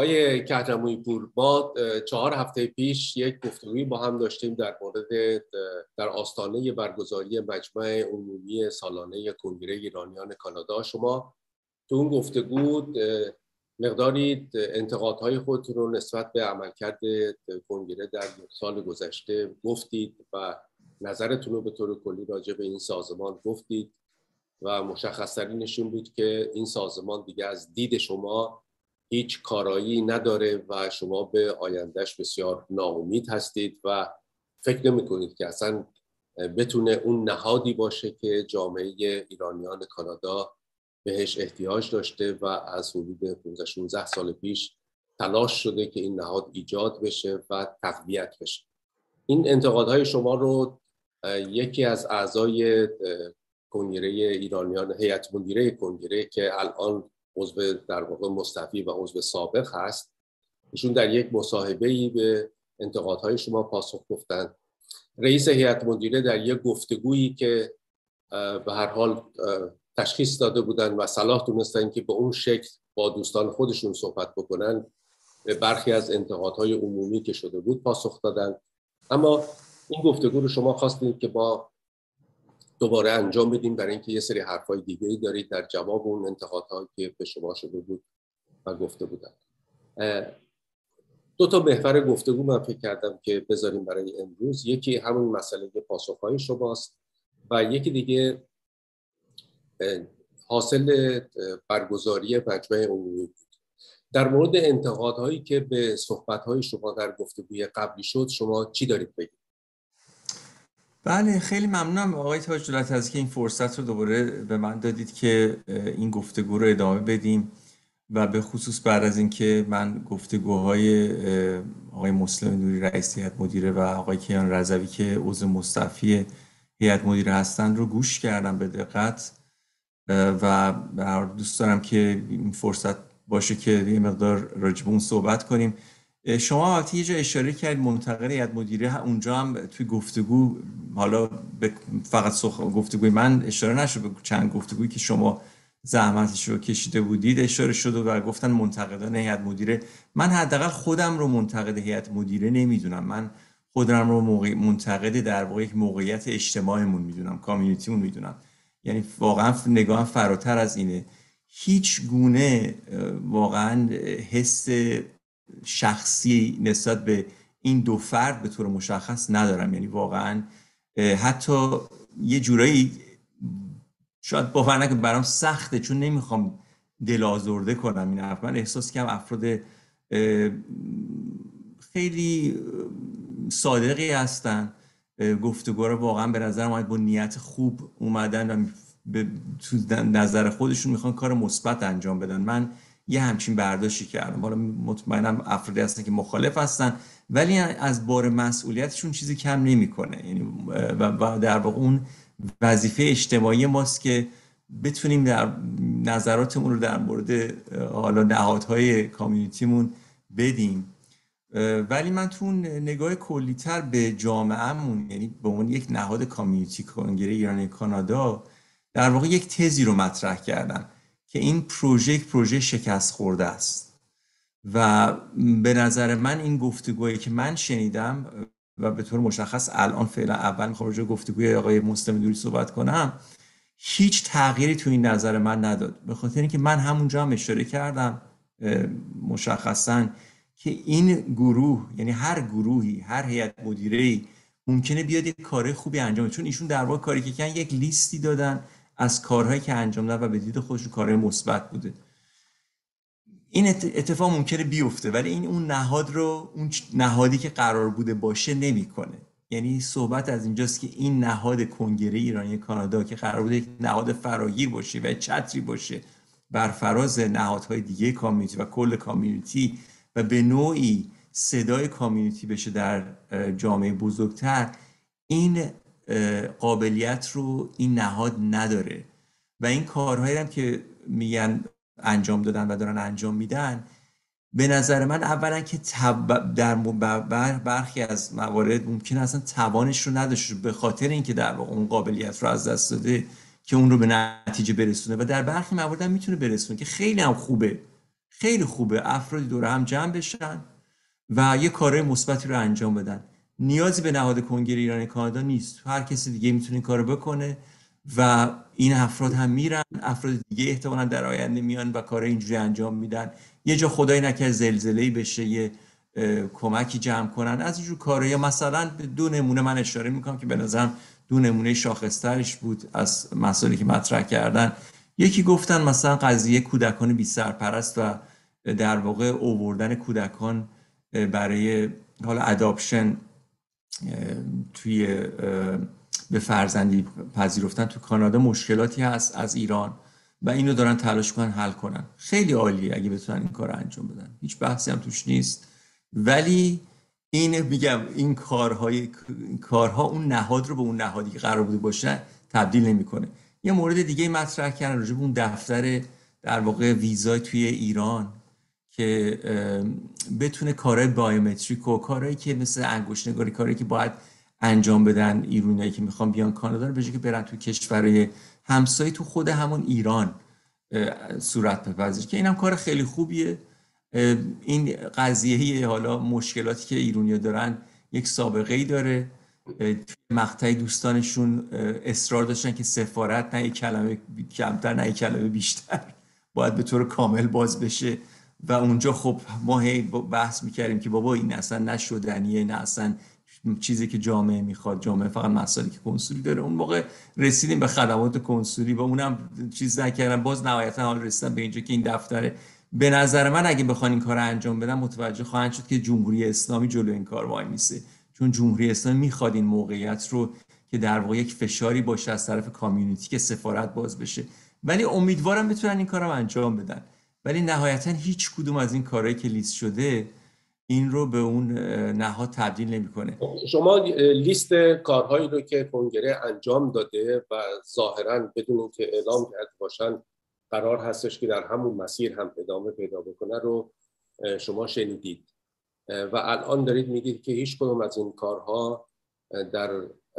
آقای کهرمویی پور، ما 4 هفته پیش یک گفتگویی با هم داشتیم در آستانه برگزاری مجمع عمومی سالانه کنگره ایرانیان کانادا. شما تو اون گفتگو مقداری انتقادهای خودتون رو نسبت به عملکرد کنگره در سال گذشته گفتید و نظرتون رو به طور کلی راجع به این سازمان گفتید و مشخص‌ترینش این بود که این سازمان دیگه از دید شما هیچ کارایی نداره و شما به آیندهش بسیار ناامید هستید و فکر نمی‌کنید که اصلا بتونه اون نهادی باشه که جامعه ایرانیان کانادا بهش احتیاج داشته و از حدود 15-16 سال پیش تلاش شده که این نهاد ایجاد بشه و تقویت بشه. این انتقادهای شما رو یکی از اعضای کنگره ایرانیان، هیئت مدیره کنگره که الان عضو در واقع مستعفی و عضو سابق هست، ایشون در یک مصاحبه‌ای به انتقادهای شما پاسخ گفتن. رئیس هیئت مدیره در یک گفتگویی که به هر حال تشخیص داده بودن و صلاح دونستن که به اون شکل با دوستان خودشون صحبت بکنن، به برخی از انتقادهای عمومی که شده بود پاسخ دادن. اما این گفتگو رو شما خواستید که با دوباره انجام بدیم برای اینکه یه سری حرفای دیگه‌ای دارید در جواب اون انتقادهایی که به شما شده بود و گفته بودن. 2 تا محور گفتگو من فکر کردم که بذاریم برای امروز. یکی همون مسئله پاسخهای شماست و یکی دیگه حاصل برگزاری مجمع عمومی بود. در مورد انتقادهایی که به صحبت‌های شما در گفتگوی قبلی شد، شما چی دارید بگید؟ بله، خیلی ممنونم آقای تاج‌دولت از که این فرصت رو دوباره به من دادید که این گفتگو رو ادامه بدیم و به خصوص بعد از اینکه من گفتگوهای آقای مسلم نوری رئیس هیئت مدیره و آقای کیان رضوی که عضو مستعفی هیئت مدیره هستن رو گوش کردم به دقت و دوست دارم که این فرصت باشه که یه مقدار راجع به اون صحبت کنیم. شما وقتی یه جا اشاره کردید منتقد هیئت مدیره، اونجا هم توی گفتگو، حالا فقط گفتگوی من اشاره نشد، به چند گفتگویی که شما زحمتش رو کشیده بودید اشاره شد و گفتن منتقدان هیئت مدیره. من حداقل خودم رو منتقد هیئت مدیره نمیدونم. من خودم رو منتقد در واقع یک موقعیت اجتماعیمون میدونم، کامیونیتیمون میدونم. یعنی واقعا نگاهم فراتر از اینه. هیچ گونه واقعا حس شخصی نسبت به این دو فرد به طور مشخص ندارم. یعنی واقعا حتی یه جورایی شاید باور نکنید برام سخته، چون نمیخوام دل آزرده کنم این حرف. من احساس کنم افراد خیلی صادقی هستن، گفتگو رو واقعا به نظر من با نیت خوب اومدن و تو نظر خودشون میخوان کار مثبت انجام بدن. من یه همچین برداشتی کردم. حالا مطمئنم افرادی هستن که مخالف هستن، ولی از بار مسئولیتشون چیزی کم نمیکنه. یعنی و در واقع اون وظیفه اجتماعی ماست که بتونیم در نظراتمون رو در مورد حالا نهادهای کامیونیتیمون بدیم. ولی من تو نگاه کلی‌تر به جامعهمون، یعنی به عنوان یک نهاد کامیونیتی کنگره ایرانی کانادا، در واقع یک تزی رو مطرح کردم که این پروژه شکست خورده است و به نظر من این گفتگویی که من شنیدم و به طور مشخص الان فعلا اول میخوام راجع به گفتگوی آقای مسلم نوری صحبت کنم، هیچ تغییری تو این نظر من نداد. به خاطر اینکه من همونجا هم اشاره کردم مشخصاً که این گروه، یعنی هر گروهی، هر هیئت مدیره‌ای ممکنه بیاد یک کار خوبی انجام بده، چون ایشون در واقع کاری که کردن یک لیستی دادن از کارهایی که انجام دادن و به دید خودشون کارهای مثبت بوده. این اتفاق ممکنه بیفته، ولی این اون نهاد رو، اون نهادی که قرار بوده باشه نمیکنه. یعنی صحبت از اینجاست که این نهاد کنگره ایرانی کانادا که قرار بوده یک نهاد فراگیر باشه و چتری باشه بر فراز نهادهای دیگه کامیونیتی و کل کامیونیتی و به نوعی صدای کامیونیتی بشه در جامعه بزرگتر، این قابلیت رو این نهاد نداره و این کارهایی هم که میگن انجام دادن و دارن انجام میدن، به نظر من اولا که در برخی از موارد ممکن اصلا توانش رو نداشته، به خاطر اینکه در واقع اون قابلیت رو از دست داده که اون رو به نتیجه برسونه، و در برخی موارد هم میتونه برسونه که خیلی هم خوبه خیلی خوبه افرادی دور هم جمع بشن و یه کارهای مثبتی رو انجام بدن. نیازی به نهاد کنگره ایران کانادا نیست، هر کسی دیگه میتونه این کارو بکنه و این افراد هم میرن، افراد دیگه احتمالاً در آینده میان و کار اینجوری انجام میدن. یه جا خدای نکنه زلزله‌ای بشه یه کمکی جمع کنن از اینجور کارا. یا مثلا دو نمونه من اشاره میکنم که به نظرم دو نمونه شاخصترش بود از مسائلی که مطرح کردن. یکی گفتن مثلا قضیه کودکان بی سرپرست و در واقع اووردن کودکان برای حالا اداپشن توی به فرزندی پذیرفتن تو کانادا مشکلاتی هست از ایران و اینو دارن تلاش کنن حل کنن. خیلی عالیه اگه بتونن این کار رو انجام بدن، هیچ بحثی هم توش نیست. ولی این میگم این کارها اون نهاد رو به اون نهادی که قرار بوده باشه تبدیل نمیکنه. یه مورد دیگه مطرح کردن راجع به اون دفتر در واقع ویزای توی ایران که بتونه کارهای بایومتریک و کارهایی که مثل انگشت نگاری، کارهایی که باید انجام بدن ایرانیایی که میخوان بیان کانادا رو به جای که برن تو کشورهای همسایه تو خود همون ایران صورت بپذیره، که اینم کار خیلی خوبیه. این قضیه حالا مشکلاتی که ایرانی‌ها دارن یک سابقه ای داره. مقطعی دوستانشون اصرار داشتن که سفارت نه یک کلمه کمتر نه یک کلمه بیشتر باید به طور کامل باز بشه و اونجا خب ما هی بحث میکردیم که بابا این اصلا نشدنیه، نه اصلا چیزی که جامعه میخواد، جامعه فقط مسائلی که کنسولی داره. اون موقع رسیدیم به خدمات کنسولی و اونم چیز نکردن، باز نهایتا حال رسیدن به اینجا که این دفتره. به نظر من اگه بخوان این کار رو انجام بدن متوجه خواهند شد که جمهوری اسلامی جلو این کار وای میسه، چون جمهوری اسلامی میخواد این موقعیت رو که در واقع یک فشاری باشه از طرف کامیونیتی که سفارت باز بشه. ولی امیدوارم بتونن این کار رو انجام بدن. ولی نهایتا هیچ کدوم از این کارهایی که لیست شده این رو به اون نهاد تبدیل نمیکنه. شما لیست کارهایی رو که کنگره انجام داده و ظاهرا بدون اینکه اعلام کرده باشن قرار هستش که در همون مسیر هم ادامه پیدا بکنه رو شما شنیدید و الان دارید میگید که هیچ کدوم از این کارها در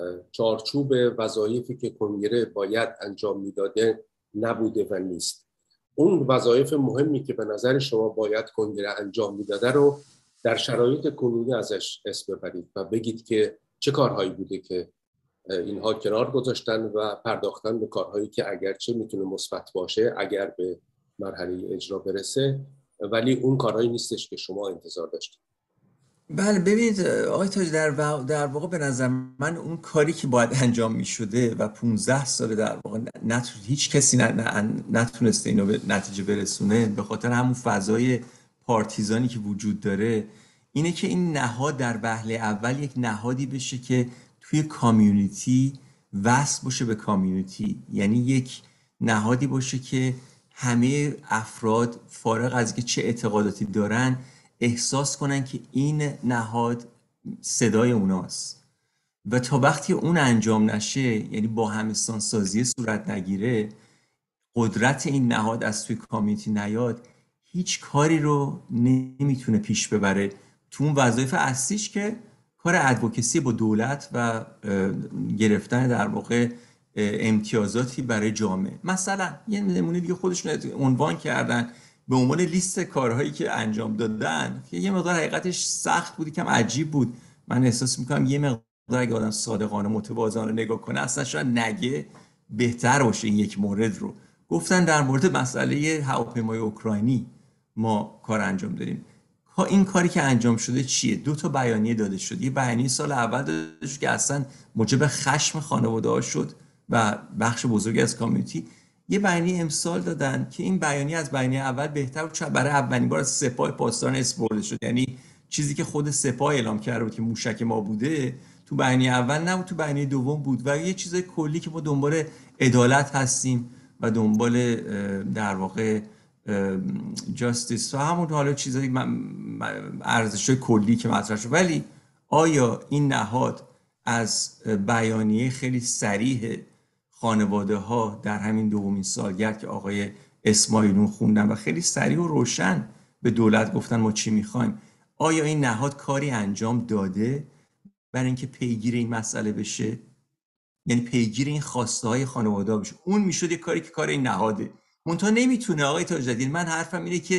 چارچوب وظایفی که کنگره باید انجام میداده نبوده و نیست. اون وظایف مهمی که به نظر شما باید کنگره انجام میداده رو در شرایط کنونی ازش اسم ببرید و بگید که چه کارهایی بوده که اینها کنار گذاشتن و پرداختن به کارهایی که اگرچه میتونه مثبت باشه اگر به مرحله اجرا برسه، ولی اون کارهایی نیستش که شما انتظار داشتید. بله ببینید آقای تاج، در واقع به نظر من اون کاری که باید انجام می شده و 15 سال در واقع هیچ کسی نتونسته اینو به نتیجه برسونه به خاطر همون فضای پارتیزانی که وجود داره، اینه که این نهاد در وهله اول یک نهادی بشه که توی کامیونیتی وصل باشه به کامیونیتی. یعنی یک نهادی باشه که همه افراد فارغ از که چه اعتقاداتی دارن احساس کنن که این نهاد صدای اوناست و تا وقتی اون انجام نشه، یعنی با همستان سازی صورت نگیره، قدرت این نهاد از توی کامیونیتی نیاد، هیچ کاری رو نمیتونه پیش ببره تو اون وظایف اصلیش که کار ادوکسی با دولت و گرفتن در واقع امتیازاتی برای جامعه. مثلا یه نمونه دیگه خودشون عنوان کردن به عنوان لیست کارهایی که انجام دادن که یه مقدار حقیقتش سخت بود، کم عجیب بود. من احساس میکنم یه مقدار اگه آدم صادقانه متوازنانه نگاه کنه اصلا شاید نگه بهتر باشه. این یک مورد رو گفتن در مورد مسئله هواپیمای اوکراینی ما کار انجام دادیم. این کاری که انجام شده چیه؟ 2 تا بیانیه داده شد. یه بیانیه سال اول داده شد که اصلا موجب خشم خانواده‌ها شد و بخش بزرگی از کامیونیتی. یه بیانیه امسال دادن که این بیانیه از بیانیه اول بهتر بود، چون برای اولین بار از سپاه پاسداران اسم برده شد. یعنی چیزی که خود سپاه اعلام کرده بود که موشک ما بوده تو بیانیه اول نبود، تو بیانیه دوم بود. و یه چیز کلی که ما دنبال عدالت هستیم و دنبال در واقع جاستیس و همون حالا چیزایی ارزش‌های کلی که مطرح شد. ولی آیا این نهاد از بیانیه خیلی صریح خانواده ها در همین دومین سالگرد که آقای اسماعیلون خوندن و خیلی صریح و روشن به دولت گفتن ما چی میخوایم، آیا این نهاد کاری انجام داده برای اینکه پیگیر این مسئله بشه؟ یعنی پیگیر این خواسته های خانواده بشه. اون میشد یه کاری که کار این نهاده. منتها نمیتونه آقای تاج‌الدین. من حرفم اینه که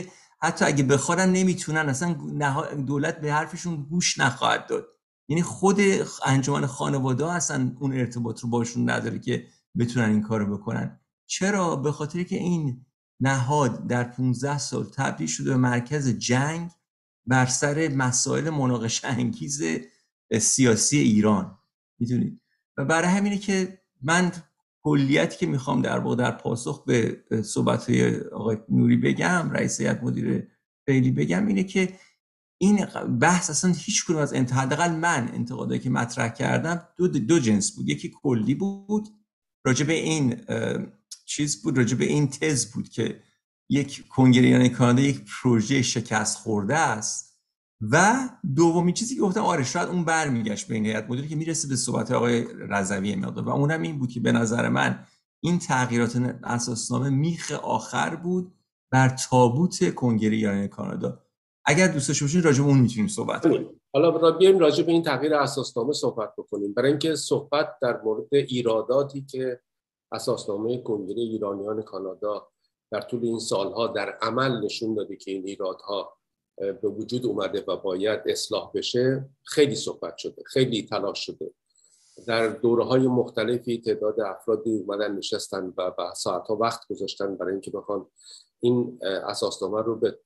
حتی اگه بخوادن نمیتونن، اصلا دولت به حرفشون گوش نخواهد داد. یعنی خود انجمن خانواده اصلا اون ارتباط رو باشون نداره که بتونن این کارو بکنن. چرا؟ به خاطر که این نهاد در 15 سال تبدیل شده به مرکز جنگ بر سر مسائل مناقشه انگیز سیاسی ایران، میدونید. و برای همینه که من کلیتی که میخوام در واقع در پاسخ به صحبت‌های آقای نوری بگم، رئیس هیئت مدیره فعلی بگم، اینه که این بحث اصلا هیچ کدوم از حداقل من انتقادایی که مطرح کردم دو جنس بود. یکی کلی بود راجع به این چیز بود، راجع به این تز بود که یک کنگره ایرانی کانادا یک پروژه شکست خورده است، و دومی چیزی که گفتم آره شاید اون برمیگشت به این هیئت مدیره که میرسه به صحبت آقای رضوی مقدار، و اونم این بود که به نظر من این تغییرات اساسنامه میخ آخر بود بر تابوت کنگره ایرانی کانادا. اگر دوست داشته باشین راجع به اون میتونیم صحبت کنیم. حالا بیایم راجع به این تغییر اساسنامه صحبت بکنیم، برای اینکه صحبت در مورد ایراداتی که اساسنامه کنگره ایرانیان کانادا در طول این سالها در عمل نشون داده که این ایرادها به وجود اومده و باید اصلاح بشه، خیلی صحبت شده، خیلی تلاش شده. در دوره‌های مختلفی تعداد افرادی اومدن نشستن و ساعت‌ها وقت گذاشتن برای اینکه بخوان این اساسنامه رو به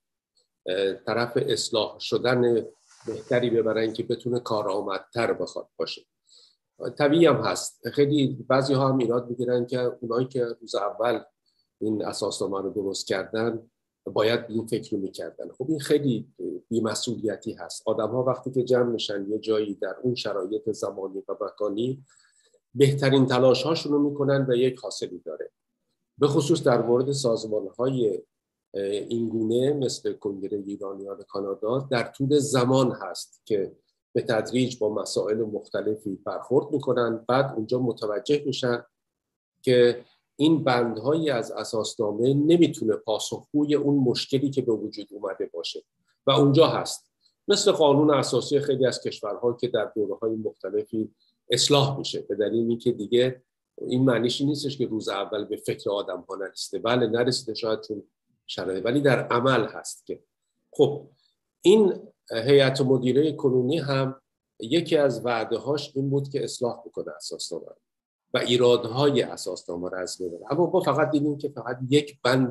طرف اصلاح شدن بهتری ببرن که بتونه کارآمدتر بخواد باشه. طبیعی هم هست، خیلی بعضی ها هم ایراد میگیرن که اونایی که روز اول این اساسنامه رو درست کردن باید این فکر رو میکردن. خب این خیلی بی‌مسئولیتی هست. آدم ها وقتی که جمع میشن یه جایی در اون شرایط زمانی و مکانی، بهترین تلاش هاشون رو میکنن و یک حاصلی داره. به خصوص در مورد سازمان های این گونه مثل کنگره ایرانیان کانادا در طول زمان هست که به تدریج با مسائل مختلفی برخورد میکنن، بعد اونجا متوجه میشن که این بندهایی از اساسنامه نمیتونه پاسخگوی اون مشکلی که به وجود اومده باشه و اونجا هست. مثل قانون اساسی خیلی از کشورها که در دوره‌های مختلفی اصلاح میشه، به دلیلی که دیگه این معنیش نیستش که روز اول به فکر آدم‌ها نرسیده. بله نرسیده شاید چون شرایط، ولی در عمل هست که خب این هیئت مدیره کنونی هم یکی از وعده‌هاش این بود که اصلاح بکنه اساسنامه و ایرادهای اساسنامه را از بین ببره. اما ما فقط دیدیم که فقط یک بند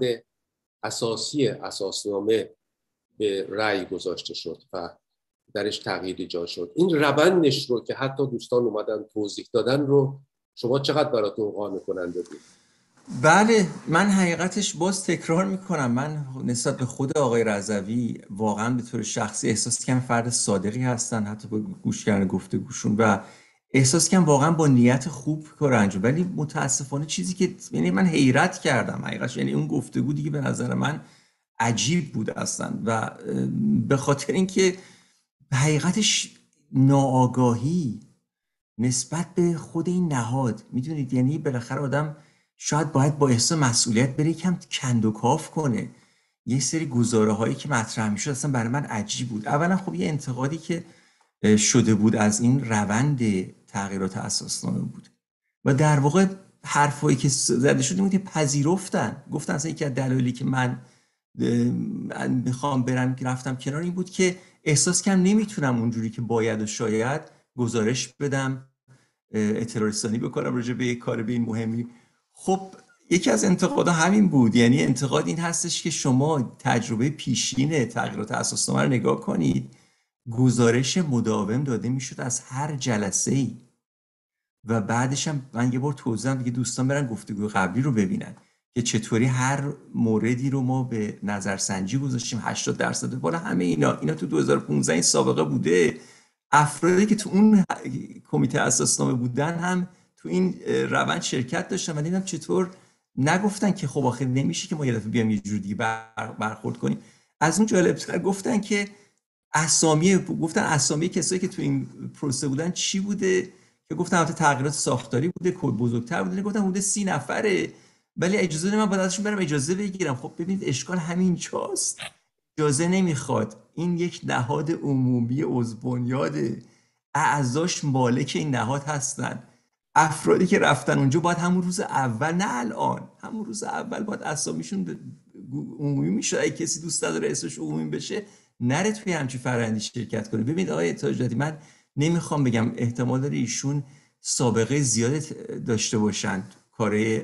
اساسی اساسنامه به رأی گذاشته شد و درش تغییر ایجاد شد. این روندش رو که حتی دوستان اومدن توضیح دادن رو شما چقدر براتون قانع کننده بود؟ بله، من حقیقتش باز تکرار میکنم، من نسبت به خود آقای رضوی واقعا به طور شخصی احساس کنم فرد صادقی هستن، حتی با گوش کردن گفتگوشون، و احساس کنم واقعا با نیت خوب کار انجام. ولی متاسفانه چیزی که یعنی من حیرت کردم حقیقتش، یعنی اون گفتگو دیگه به نظر من عجیب بود اصلا، و به خاطر اینکه حقیقتش ناآگاهی نسبت به خود این نهاد، میدونید، یعنی بالاخره آدم شاید باید با احساس مسئولیت بره کم کند و کاف کنه. یه سری گزاره هایی که مطرح میشد اصلا برای من عجیب بود. اولا خب یه انتقادی که شده بود از این روند تغییرات اساسنامه بود و در واقع حرفایی که زده شد این بود که پذیرفتن، گفتن اصلا یکی از دلایلی که من میخوام برم رفتم کنار این بود که احساس کردم نمیتونم اونجوری که باید و شاید گزارش بدم، اطلاع رسانی بکنم راجع به یک کار به این مهمی. خب یکی از انتقادها همین بود، یعنی انتقاد این هستش که شما تجربه پیشین تغییرات اساسنامه رو نگاه کنید، گزارش مداوم داده میشد از هر جلسه‌ای و بعدش هم من یه بار توضیح دادم دیگه، دوستان برن گفتگو قبلی رو ببینن که چطوری هر موردی رو ما به نظرسنجی گذاشتیم، 80% بالا همه اینا تو 2015 این سابقه بوده. افرادی که تو اون کمیته اساسنامه بودن هم تو این روند شرکت داشتن و دیدم چطور نگفتن که خب آخر نمیشه که ما یه دفعه بیام یه جور دیگه برخورد کنیم. از اون جالب‌تر گفتن که اسامی کسایی که تو این پروسه بودن چی بوده، که گفتن البته تغییرات ساختاری بوده، کد بزرگتر بوده، گفتن بوده 30 نفره، ولی اجازه نمیدن، من باید ازشون برم اجازه بگیرم. خب ببینید اشکال همین جاست، اجازه نمیخواد. این یک نهاد عمومی عضو بنیاده، اعضاش مالک این نهاد هستن، افرادی که رفتن اونجا باید همون روز اول، نه الان، همون روز اول باید اسامیشون عمومی میشه. اگه کسی دوست نداره اسمش عمومی بشه نره توی همچین فرآیندی شرکت کنه. ببینید آقای تاج‌دادی، من نمیخوام بگم، احتمال داره ایشون سابقه زیاد داشته باشن، کارهای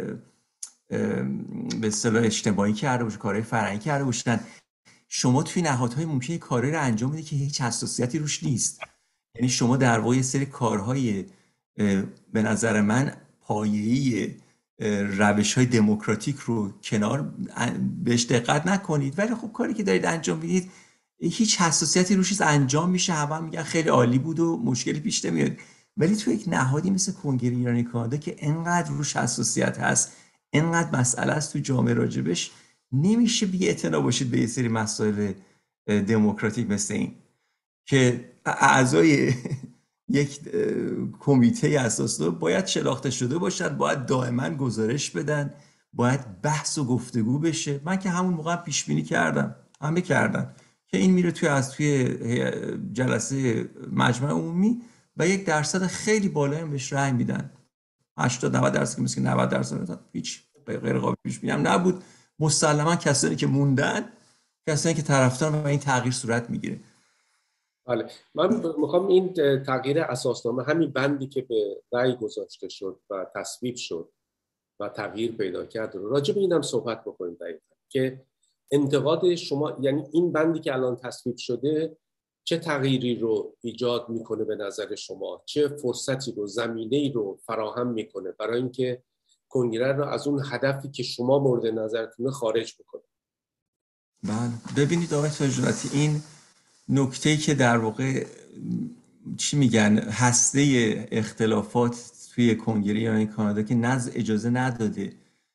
به اصطلاح اجتماعی کرده باشن، کارهای فرهنگی کرده باشن. شما توی نهادهای ممکنه کاری رو انجام بدید که هیچ حساسیتی روش نیست. یعنی شما در واقع یه سری کارهای به نظر من پایه‌ای روش‌های دموکراتیک رو کنار بهش دقت نکنید، ولی خب کاری که دارید انجام میدید هیچ حساسیتی روش نیست، انجام میشه، همه میگن خیلی عالی بود و مشکلی پیش نمیاد. ولی تو یک نهادی مثل کنگره ایرانی کانادا که انقدر روش حساسیت هست، انقدر مسئله است تو جامعه راجبش، نمیشه بی اعتنا باشید به یه سری مسائل دموکراتیک مثل این که اعضای یک کمیته اساس‌دار باید شناخته شده باشد، باید دائما گزارش بدن، باید بحث و گفتگو بشه. من که همون موقع پیش بینی کردم، همه کردن که این میره توی جلسه مجمع عمومی و 1% خیلی بالایی هم بهش رأی میدن. 80-90% که مثل 90% هیچ غیر قابل پیش بینی هم نبود. مسلما کسانی که موندن، کسانی که طرفدار و این تغییر صورت میگیره. بله، من میخوام این تغییر اساسنامه، همین بندی که به رأی گذاشته شد و تصویب شد و تغییر پیدا کرد، راجع به اینم صحبت بکنیم دقیقاً که انتقاد شما، یعنی این بندی که الان تصویب شده چه تغییری رو ایجاد میکنه به نظر شما؟ چه فرصتی رو، زمینه‌ای رو فراهم میکنه برای اینکه کنگره رو از اون هدفی که شما مورد نظرتونه خارج بکنه؟ بله، ببینید آقای تاج‌دولتی، این نکته‌ای که در واقع چی میگن هسته اختلافات توی کنگره ایرانی کانادا که اجازه نداده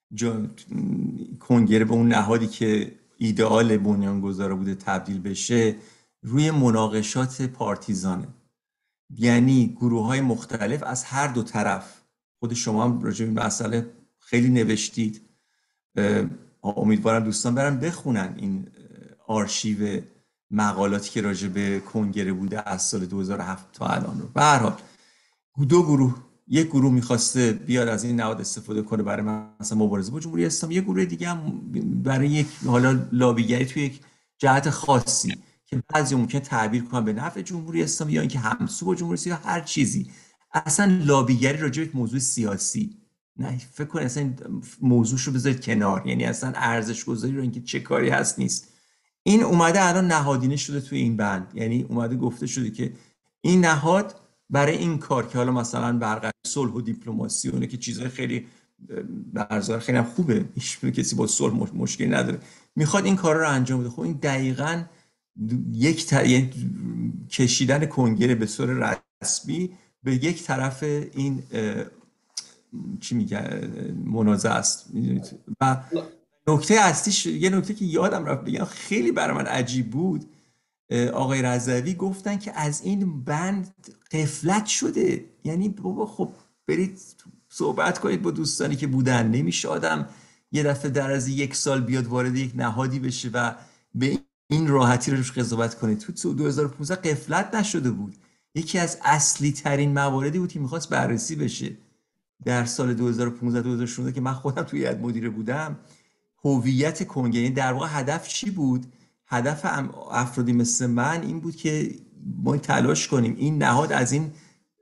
کنگره به اون نهادی که ایدئال بنیانگذار بوده تبدیل بشه، روی مناقشات پارتیزانه. یعنی گروه‌های مختلف از هر دو طرف، خود شما هم راجع به این مسئله خیلی نوشتید، امیدوارم دوستان برن بخونن این آرشیو مقالاتی که راجع به کنگره بوده از سال 2007 تا الان رو. به هر حال دو گروه، یک گروه میخواسته بیاد از این نهاد استفاده کنه برای مثلا مبارزه با جمهوری اسلامی، یک گروه دیگه هم برای یک حالا لابیگری توی یک جهت خاصی که بعضی ممکن تعبیر کنن به نفع جمهوری اسلامی یا اینکه همسو با جمهوری اسلامی یا هر چیزی. اصلا لابیگری راجع به موضوع سیاسی نه، فکر کنید اصلا موضوعش رو بذارید کنار، یعنی اصلا ارزش گذاری رو اینکه چه کاری هست نیست. این اومده الان نهادینه شده توی این بند، یعنی اومده گفته شده که این نهاد برای این کار که حالا مثلا برقراری صلح و دیپلماسی اونه که چیزهای خیلی برزار خیلی هم خوبه، هیچ کسی با صلح مشکلی نداره، میخواد این کارا رو انجام بده. خب این دقیقاً یعنی کشیدن کنگره به صورت رسمی به یک طرف این چی میگه منازعه است. و نکته اصلیش، یه نکته که یادم رفت بگم خیلی برای من عجیب بود، آقای رضوی گفتن که از این بند غفلت شده. یعنی بابا خب برید صحبت کنید با دوستانی که بودن، نمیشه آدم یه دفعه در از 1 سال بیاد وارد یک نهادی بشه و به این راحتی روش قضاوت کنید. تو 2015 غفلت نشده بود، یکی از اصلی ترین مواردی بود که میخواست بررسی بشه. در سال 2015-2016 که من خودم توی هیئت مدیره بودم، هویت کنگره در واقع هدف چی بود؟ هدف افرادی مثل من این بود که ما تلاش کنیم این نهاد از این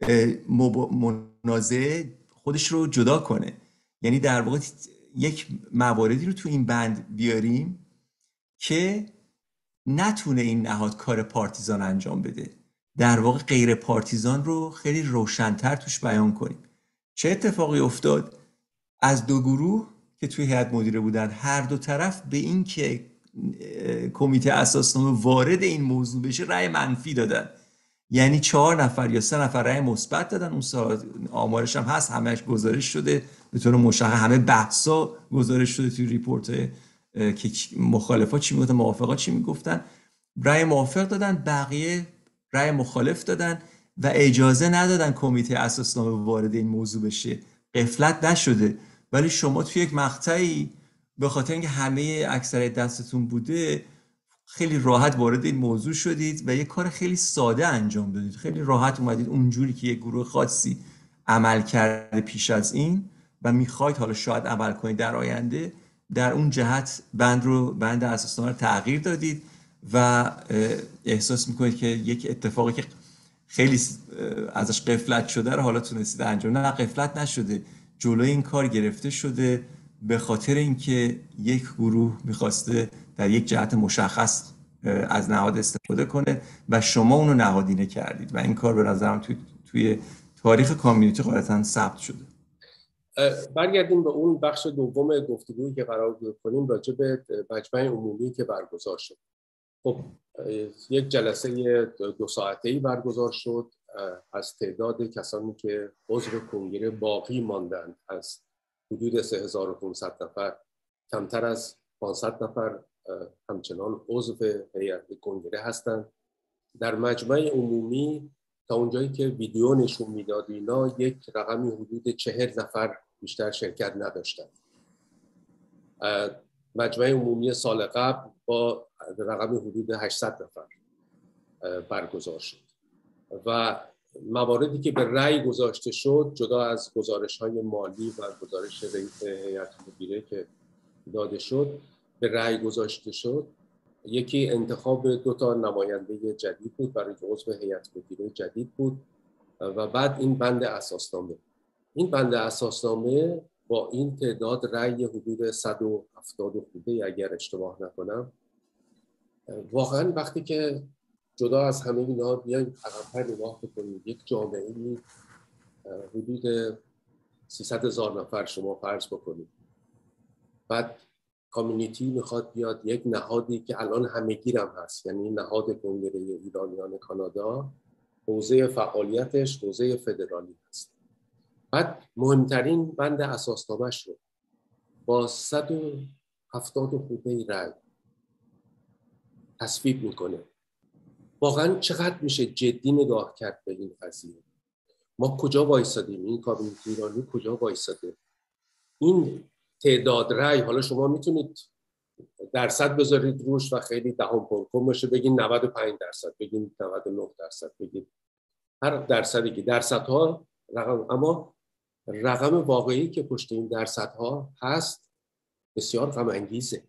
منازعه خودش رو جدا کنه. یعنی در واقع یک مواردی رو تو این بند بیاریم که نتونه این نهاد کار پارتیزان انجام بده، در واقع غیر پارتیزان رو خیلی روشن‌تر توش بیان کنیم. چه اتفاقی افتاد؟ از دو گروه که توی هیئت مدیره بودن، هر دو طرف به این که کمیته اساسنامه وارد این موضوع بشه رأی منفی دادن. یعنی 4 نفر یا 3 نفر رأی مثبت دادن. اون سال آمارش هم هست، همهش گزارش شده به طور مشخص، همه بحثا گزارش شده توی ریپورت که مخالفا چی میگفتن، موافقا چی میگفتن. رأی موافق دادن، بقیه رأی مخالف دادن و اجازه ندادن کمیته اساسنامه وارد این موضوع بشه. غفلت نشده، ولی شما توی یک مقطعی به خاطر اینکه همه اکثریت دستتون بوده خیلی راحت وارد این موضوع شدید و یک کار خیلی ساده انجام دادید. خیلی راحت اومدید اونجوری که یک گروه خاصی عمل کرده پیش از این و میخواید حالا شاید عمل کنید در آینده، در اون جهت بند اساسنامه رو تغییر دادید و احساس میکنید که یک اتفاقی که خیلی ازش غفلت شده رو حالا تونستید انجام. نه، غفلت نشده، جلوی این کار گرفته شده به خاطر اینکه یک گروه میخواسته در یک جهت مشخص از نهاد استفاده کنه و شما اونو نهادینه کردید و این کار به نظرم توی تاریخ کامیونیتی غالباً ثبت شده. برگردیم به اون بخش دوم گفتگویی که قرار کنیم راجع به مجمع عمومی که برگزار شد. خب یک جلسه 2 ساعته‌ای برگزار شد. از تعداد کسانی که عضو کنگره باقی ماندند از حدود 3500 نفر، کمتر از 500 نفر همچنان عضو هیئت کنگره هستند. در مجمع عمومی تا اونجایی که ویدیو نشون میداد اینا یک رقمی حدود 40 نفر بیشتر شرکت نداشتند. مجمع عمومی سال قبل با رقم حدود 800 نفر برگزار شد و مواردی که به رأی گذاشته شد، جدا از گزارش‌های مالی و گزارش رئیس هیئت مدیره که داده شد، به رأی گذاشته شد. یکی انتخاب 2 نماینده جدید بود برای عضو هیئت مدیره جدید بود و بعد این بند اساسنامه. این بند اساسنامه با این تعداد رأی حدود 170 خورده اگر اشتباه نکنم، واقعا وقتی که جدا از همه اینا بیایم عقب‌تر نگاه بکنید، یک جامعه حدود 300,000 نفر شما فرض بکنید، بعد کامیونیتی میخواد بیاد یک نهادی که الان همه‌گیر هم هست، یعنی نهاد کنگره ایرانیان کانادا، حوزه فعالیتش حوزه فدرالی هست، بعد مهمترین بند اساسنامه‌اش رو با 170 خورده رأی تصویب میکنه. واقعا چقدر میشه جدی نگاه کرد به این قضیه؟ ما کجا وایسادیم؟ این کامیونیتی ایرانی کجا وایساده؟ این تعداد رأی، حالا شما میتونید درصد بذارید روش و خیلی دهان پرکن باشه، بگین 95%، بگین 99%، بگین هر درصدی که درصدها رقم، اما رقم واقعی که پشت این درصدها هست بسیار غم انگیزه،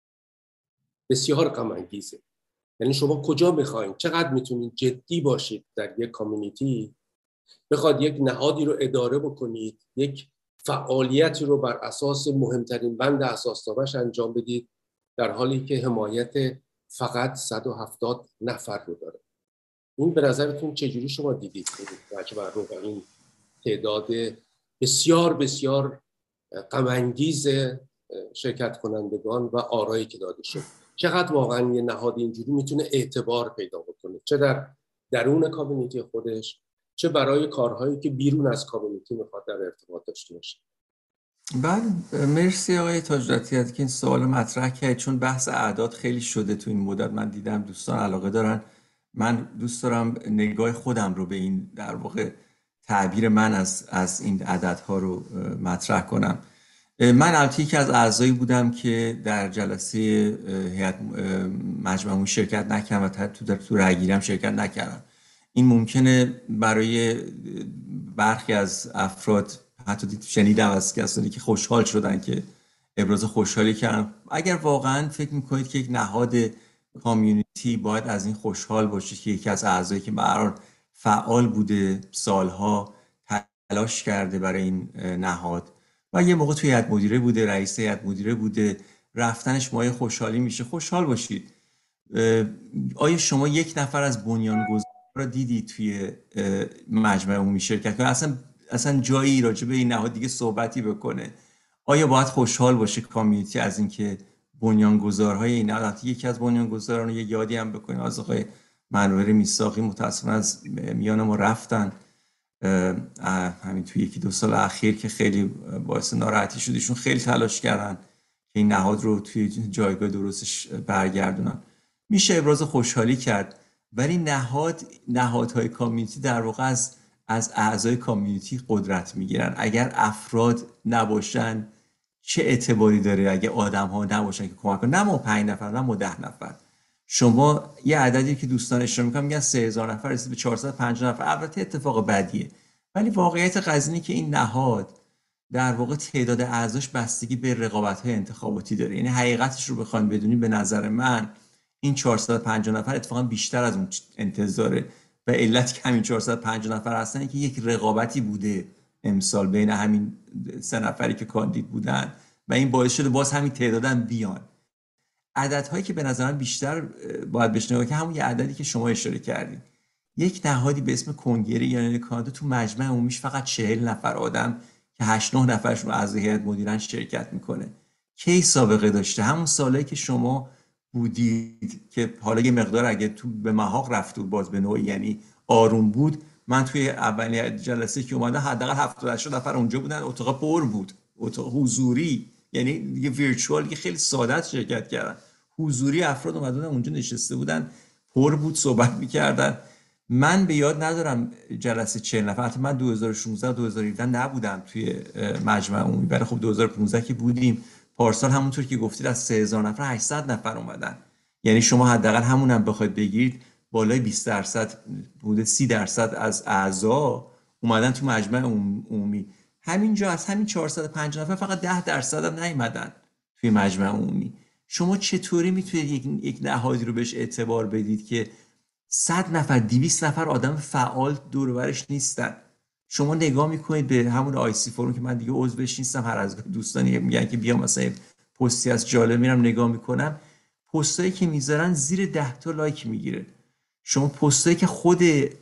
بسیار غم انگیزه. یعنی شما کجا میخواین، چقدر میتونید جدی باشید در یک کامیونیتی، بخواد یک نهادی رو اداره بکنید، یک فعالیتی رو بر اساس مهمترین بند اساسنامه‌اش انجام بدید، در حالی که حمایت فقط 170 نفر رو داره. این به نظرتون چجوری شما دیدید مجمع رو و این تعداد بسیار بسیار غم انگیز شرکت کنندگان و آرایی که داده شد؟ چقدر واقعا یه نهاد اینجوری میتونه اعتبار پیدا بکنه، چه در درون کامیونیتی خودش، چه برای کارهایی که بیرون از کامیونیتی میخواد در ارتباط داشته باشه؟ بله، مرسی آقای تاج‌لطیفی که این سوال مطرح کردید، چون بحث اعداد خیلی شده تو این مدت. من دیدم دوستان علاقه دارن. من دوست دارم نگاه خودم رو به این، در واقع تعبیر من از این عددها رو مطرح کنم. من البته یکی از اعضایی بودم که در جلسه هیئت مجمع عمومی شرکت نکردم و تو رأی‌گیری هم شرکت نکردم. این ممکنه برای برخی از افراد، حتی شنیدم از کسانی که خوشحال شدن که ابراز خوشحالی کردن. اگر واقعا فکر میکنید که یک نهاد کامیونیتی باید از این خوشحال باشه که یکی از اعضایی که به هر حال فعال بوده، سالها تلاش کرده برای این نهاد و یه موقع توی هیئت مدیره بوده، رئیس هیئت مدیره بوده، رفتنش مایه خوشحالی میشه، خوشحال باشید. آیا شما یک نفر از بنیانگذاران را دیدید توی مجمع عمومی شرکت کنه؟ اصلا جایی راجع به این نهاد دیگه صحبتی بکنه؟ آیا باید خوشحال باشه کامیونیتی از اینکه بنیانگذارهای این نهاد، یکی از بنیانگذاران یه یادی هم بکنیم از آقای منویر میثاقی، متأسفانه از میان ما رفتن همین توی 1-2 سال اخیر که خیلی باعث ناراحتی شد. ایشون خیلی تلاش کردن که این نهاد رو توی جایگاه درستش برگردونن. میشه ابراز خوشحالی کرد، ولی نهادهای کامیونیتی در واقع از اعضای کامیونیتی قدرت میگیرن. اگر افراد نباشن چه اعتباری داره؟ اگه آدم ها نباشن که کمک کنن، نه ما 5 نفر، نه ما 10 نفر. شما یه عددی که دوستان اشاره میکنن میگن 3000 نفر رسید به 450 نفر، البته اتفاق بدیه، ولی واقعیت قضیه که این نهاد در واقع تعداد اعضاش بستگی به رقابت‌های انتخاباتی داره. یعنی حقیقتش رو بخوایم بدونیم، به نظر من این 450 نفر اتفاقا بیشتر از اون انتظاره و علت که همین 450 نفر هستن که یک رقابتی بوده امسال بین همین 3 نفری که کاندید بودن و این باعث شده باز همین تعدادم بیان. عددهایی که به نظر من بیشتر باید بهش نگاه که همون یه عددی که شما اشاره کردید، یک نهادی به اسم کنگره ایرانی کانادا تو مجمع عمومیش فقط 40 نفر آدم که 8-9 نفرشون اعضای هیئت مدیرن شرکت میکنه. کی سابقه داشته؟ همون سالایی که شما بودید که حالا یه مقدار اگه تو به محاق رفت و باز به نوعی یعنی آروم بود. من توی اولین جلسه که اومدم حداقل 70-80 نفر اونجا بودن، اتاق پر بود، اتاق حضوری، یعنی یه ویرچوال، یه خیلی ساده شرکت کردن، حضوری افراد اومدن اونجا نشسته بودن، پر بود، صحبت میکردن. من به یاد ندارم جلسه 40 نفر، حتی من 2016 2017 نبودم توی مجمع عمومی، ولی خب 2015 که بودیم. پارسال همونطور که گفتید از 3000 نفر 800 نفر اومدن. یعنی شما حداقل همونم بخواید بگیرید بالای 20% بوده، 30% از اعضا اومدن تو مجمع عمومی. همینجا از همین 450 نفر فقط 10% هم نیومدن توی مجمع عمومی. شما چطوری میتونید یک نهادی رو بهش اعتبار بدید که 100 نفر 200 نفر آدم فعال دور و برش نیستن؟ شما نگاه میکنید به همون آی سی فوروم که من دیگه عضوش نیستم، هر از دوستانی میگن که بیام مثلا پستی از جالب میرم نگاه میکنم، پستایی که میذارن زیر 10 تا لایک میگیره. شما پستایی که خود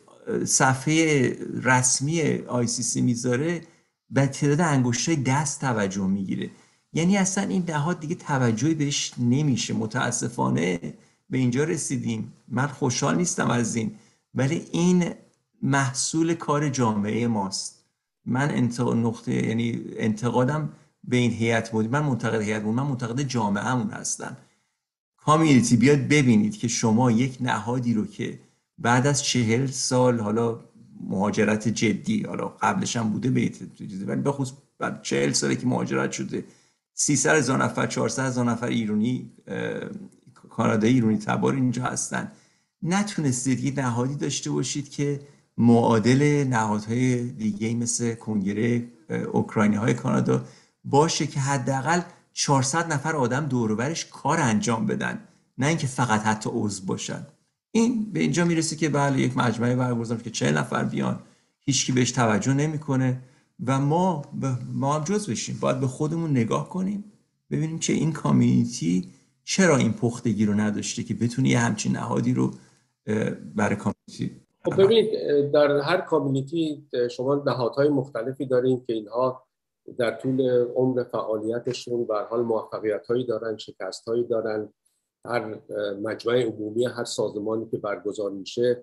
صفحه رسمی آی سی سی میذاره به تعداد انگشتای دست توجه میگیره. یعنی اصلا این نهاد دیگه توجهی بهش نمیشه. متاسفانه به اینجا رسیدیم. من خوشحال نیستم از این، ولی این محصول کار جامعه ماست. من یعنی انتقادم به این هیئت مدیره، من منتقد جامعه‌مون هستم. کامیونیتی بیاد ببینید که شما یک نهادی رو که بعد از 40 سال حالا مهاجرت جدی، حالا قبلش هم بوده ولی به خصوص بعد 40 ساله که مهاجرت شده، 300,000 نفر 400,000 نفر ایرانی کانادایی ایرانی تبار اینجا هستن، نتونستید یه نهادی داشته باشید که معادل نهادهای دیگه مثل کنگره اوکراینی های کانادا باشه که حداقل 400 نفر آدم دور و برش کار انجام بدن، نه اینکه فقط حتی عضو باشن. این به اینجا میرسه که بله یک مجمعی برگزار که 40 نفر بیان، هیچکی بهش توجه نمیکنه و ما هم جزو بشیم. باید به خودمون نگاه کنیم ببینیم که این کامیونیتی چرا این پختگی رو نداشته که بتونه یه همچین نهادی رو برای کامیونیتی. خب ببینید، در هر کامیونیتی شما نهادهای مختلفی دارین که اینها در طول عمر فعالیتشون به هر حال موفقیت‌هایی دارن، شکست‌هایی دارن. هر مجمع عمومی هر سازمانی که برگزار میشه،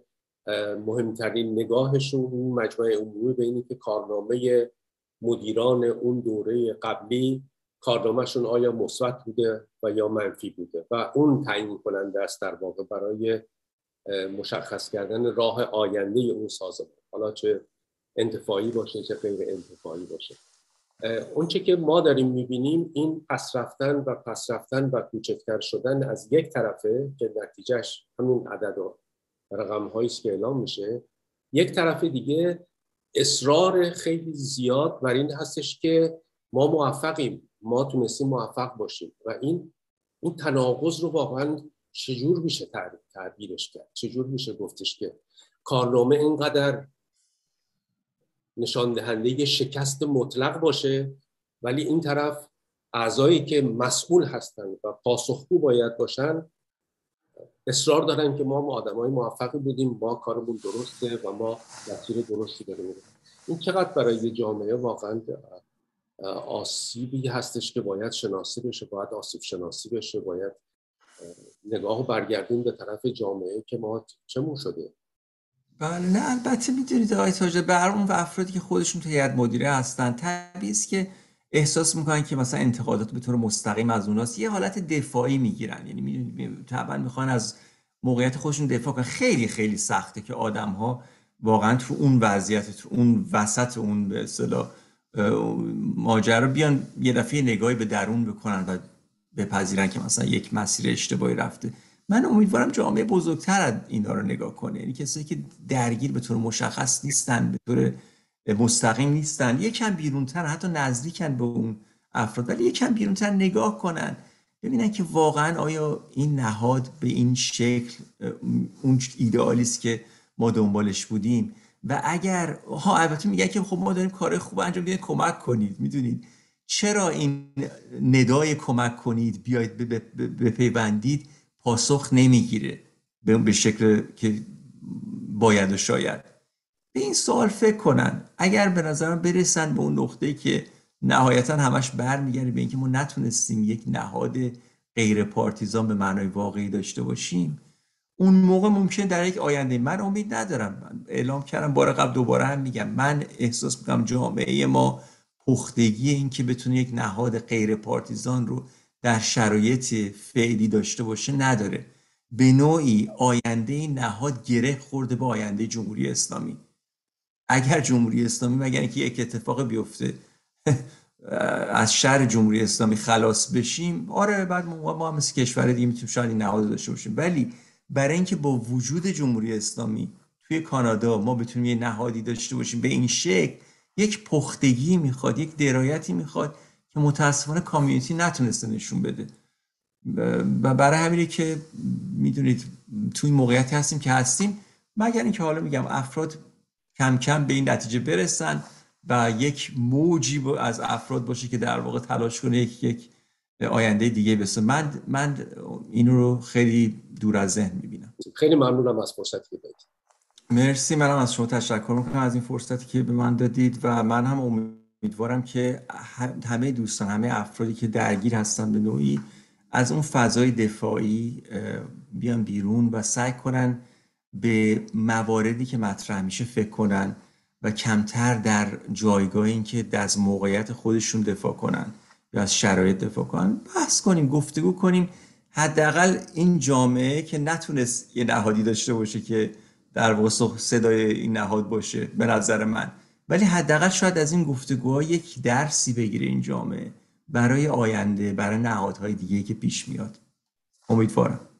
مهمترین نگاهشون این مجمع عمومی به اینه که کارنامه مدیران اون دوره قبلی کارنامهشون آیا مثبت بوده و یا منفی بوده و اون تعیین کننده است در واقع برای مشخص کردن راه آینده اون سازمان، حالا چه انتفاعی باشه چه غیر انتفاعی باشه. اون چه که ما داریم میبینیم این پس رفتن و کوچکتر شدن از یک طرفه که نتیجهش همین عدد و رقم هایی است که اعلام میشه. یک طرف دیگه اصرار خیلی زیاد بر این هستش که ما موفقیم، ما تونستیم موفق باشیم و این تناقض رو واقعا چجور میشه تعبیرش کرد؟ چجور میشه گفتش که کارنامه اینقدر نشان دهنده شکست مطلق باشه ولی این طرف اعضایی که مسئول هستن و پاسخگو باید باشن اصرار دارن که ما آدمای موفقی بودیم، ما کارمون درسته و ما مسیر درستی داریم. این چقدر برای جامعه واقعا آسیبی هستش که باید شناسی بشه، باید آسیب شناسی بشه، باید نگاهو برگردیم به طرف جامعه که ما چمون شده. بله، نه البته میدونید آقای تاجر، برام و افرادی که خودشون تو هیئت مدیره هستن طبیعیه است که احساس میکنن که مثلا انتقادات به طور مستقیم از اوناست، یه حالت دفاعی میگیرن. یعنی طبعا میخوان از موقعیت خودشون دفاع کنن. خیلی خیلی سخته که آدم‌ها واقعا تو اون وضعیت، تو اون وسط اون به اصطلاح ماجرا بیان یه دفعه نگاهی به درون بکنن و بپذیرن که مثلا یک مسیر اشتباهی رفته. من امیدوارم جامعه بزرگتر اینا رو نگاه کنه، یعنی کسایی که درگیر به طور مشخص نیستن، به طور مستقیم نیستن، یکم بیرونتر، حتی نزدیکن به اون افراد، ولی یکم بیرونتر نگاه کنن ببینن که واقعا آیا این نهاد به این شکل اون ایدئالیست که ما دنبالش بودیم. و اگر البته میگن که خب ما داریم کار خوب انجام میدیم، کمک کنید. میدونید چرا این ندای کمک کنید بیاید بپیوندید پاسخ نمیگیره به شکل که باید و شاید؟ به این سوال فکر کنن. اگر به نظرم برسن به اون نقطه که نهایتا همش برمیگرده به اینکه ما نتونستیم یک نهاد غیر پارتیزان به معنای واقعی داشته باشیم، اون موقع ممکن در یک آینده، من امید ندارم، من اعلام کردم بار قبل دوباره هم میگم، من احساس میکنم جامعه ما پختگی این که بتونه یک نهاد غیر پارتیزان رو در شرایط فعلی داشته باشه نداره. به نوعی آینده این نهاد گره خورده به آینده جمهوری اسلامی. اگر جمهوری اسلامی، مگر اینکه یک اتفاق بیفته از شر جمهوری اسلامی خلاص بشیم، آره بعد ما هم مثل کشور دیگه میتونیم شاید این نهاد داشته باشیم، ولی برای اینکه با وجود جمهوری اسلامی توی کانادا ما بتونیم یه نهادی داشته باشیم به این شکل، یک پختگی میخواد، یک درایتی میخواد که متاسفانه کامیونیتی نتونسته نشون بده. و برای همینه که میدونید توی موقعیتی هستیم که هستیم، مگر اینکه حالا میگم افراد کم کم به این نتیجه برسن و یک موجی از افراد باشه که در واقع تلاش کنه یک آینده دیگه بسه. من این رو خیلی دور از ذهن میبینم. خیلی ممنونم از فرصتی که دادید. مرسی، منم از شما تشکر میکنم از این فرصتی که به من دادید و من هم امیدوارم که همه دوستان، همه افرادی که درگیر هستن به نوعی از اون فضای دفاعی بیان بیرون و سعی کنن به مواردی که مطرح میشه فکر کنن و کمتر در جایگاه این که از موقعیت خودشون دفاع کنن یا از شرایط دفاع کنن بحث کنیم، گفتگو کنیم. حداقل این جامعه که نتونست یه نهادی داشته باشه که در واقع صدای این نهاد باشه به نظر من، ولی حداقل شاید از این گفتگوها یک درسی بگیره این جامعه برای آینده، برای نهادهای دیگه که پیش میاد. امیدوارم.